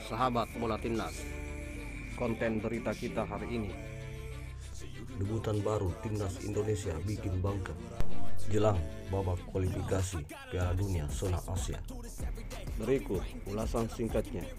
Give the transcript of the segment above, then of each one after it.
Sahabat bola timnas, konten berita kita hari ini: debutan baru timnas Indonesia bikin bangga jelang babak kualifikasi Piala Dunia zona Asia. Berikut ulasan singkatnya.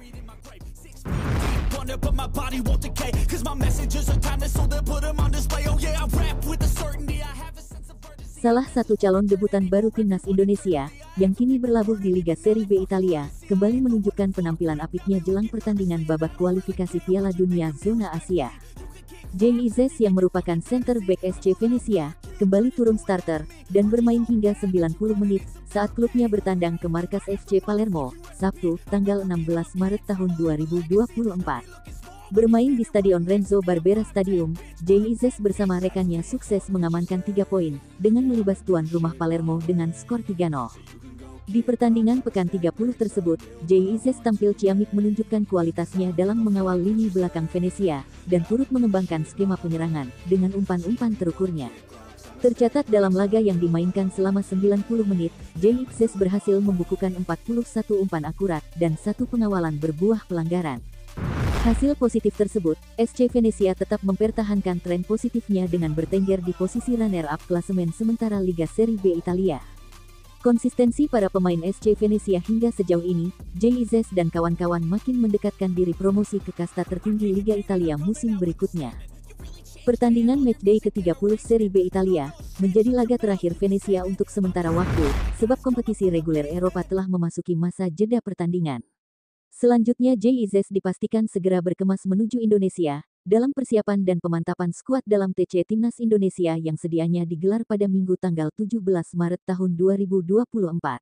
Salah satu calon debutan baru timnas Indonesia, yang kini berlabuh di Liga Serie B Italia, kembali menunjukkan penampilan apiknya jelang pertandingan babak kualifikasi Piala Dunia zona Asia. Jay Izzes yang merupakan center back SC Venezia, kembali turun starter, dan bermain hingga 90 menit, saat klubnya bertandang ke markas FC Palermo, Sabtu, tanggal 16 Maret tahun 2024. Bermain di Stadion Renzo Barbera Stadium, Jay Izzes bersama rekannya sukses mengamankan 3 poin, dengan melibas tuan rumah Palermo dengan skor 3-0. Di pertandingan pekan 30 tersebut, Jay Izzes tampil ciamik menunjukkan kualitasnya dalam mengawal lini belakang Venezia, dan turut mengembangkan skema penyerangan, dengan umpan-umpan terukurnya. Tercatat dalam laga yang dimainkan selama 90 menit, Jay Izzes berhasil membukukan 41 umpan akurat, dan 1 pengawalan berbuah pelanggaran. Hasil positif tersebut, SC Venezia tetap mempertahankan tren positifnya dengan bertengger di posisi runner-up klasemen sementara Liga Serie B Italia. Konsistensi para pemain SC Venezia hingga sejauh ini, Jay Izzes dan kawan-kawan makin mendekatkan diri promosi ke kasta tertinggi Liga Italia musim berikutnya. Pertandingan matchday ke-30 Serie B Italia, menjadi laga terakhir Venezia untuk sementara waktu, sebab kompetisi reguler Eropa telah memasuki masa jeda pertandingan. Selanjutnya Jay Izzes dipastikan segera berkemas menuju Indonesia, dalam persiapan dan pemantapan skuad dalam TC Timnas Indonesia yang sedianya digelar pada Minggu tanggal 17 Maret tahun 2024.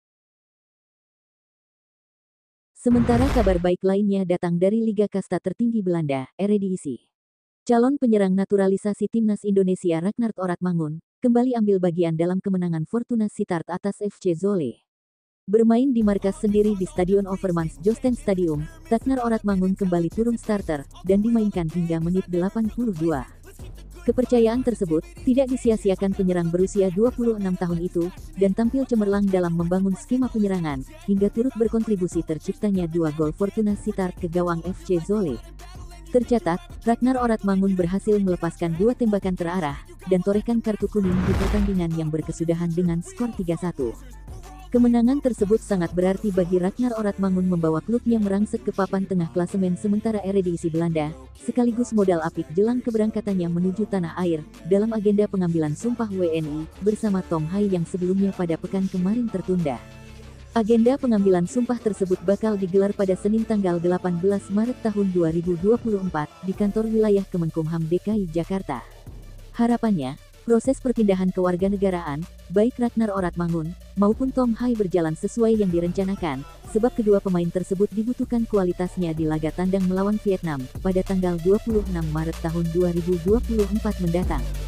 Sementara kabar baik lainnya datang dari Liga Kasta tertinggi Belanda, Eredivisie. Calon penyerang naturalisasi Timnas Indonesia Ragnar Oratmangun, kembali ambil bagian dalam kemenangan Fortuna Sittard atas FC Zwolle. Bermain di markas sendiri di Stadion Overmans Josten Stadium, Ragnar Oratmangun kembali turun starter, dan dimainkan hingga menit 82. Kepercayaan tersebut, tidak disia-siakan penyerang berusia 26 tahun itu, dan tampil cemerlang dalam membangun skema penyerangan, hingga turut berkontribusi terciptanya 2 gol Fortuna Sittard ke gawang FC Zwolle. Tercatat, Ragnar Oratmangun berhasil melepaskan 2 tembakan terarah, dan torehkan kartu kuning di pertandingan yang berkesudahan dengan skor 3-1. Kemenangan tersebut sangat berarti bagi Ragnar Oratmangun membawa klubnya merangsek ke papan tengah klasemen sementara Eredivisie Belanda, sekaligus modal apik jelang keberangkatannya menuju tanah air, dalam agenda pengambilan sumpah WNI, bersama Tom Hai yang sebelumnya pada pekan kemarin tertunda. Agenda pengambilan sumpah tersebut bakal digelar pada Senin tanggal 18 Maret tahun 2024, di kantor wilayah Kemenkumham DKI Jakarta. Harapannya, proses perpindahan kewarganegaraan, baik Ragnar Oratmangun, maupun Tom Hai berjalan sesuai yang direncanakan, sebab kedua pemain tersebut dibutuhkan kualitasnya di laga tandang melawan Vietnam, pada tanggal 26 Maret tahun 2024 mendatang.